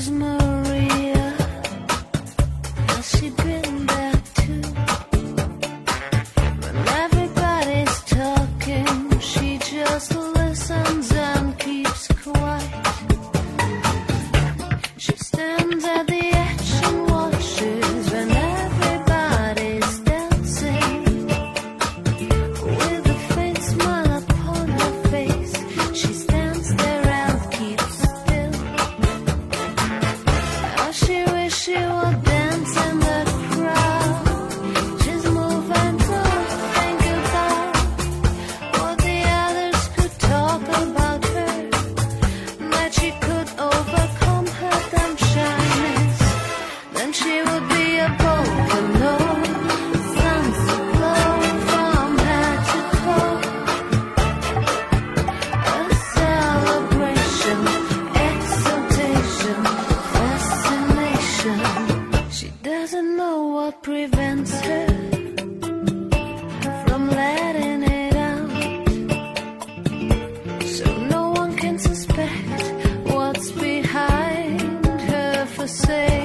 was Maria. Has she been there too? When everybody's talking, she just listens and keeps quiet. She stands at the edge and watches when everybody's dancing. With a faint smile upon her face, she stands there and keeps still. How she wish she would dance in the crowd. She's moving, don't think about what the others could talk about her. That she could overcome her dumb shyness. Then she would be a volcano, suns aglow from head to toe. A celebration, exultation, fascination. She doesn't know what prevents her from letting it out. So no one can suspect what's behind her facade.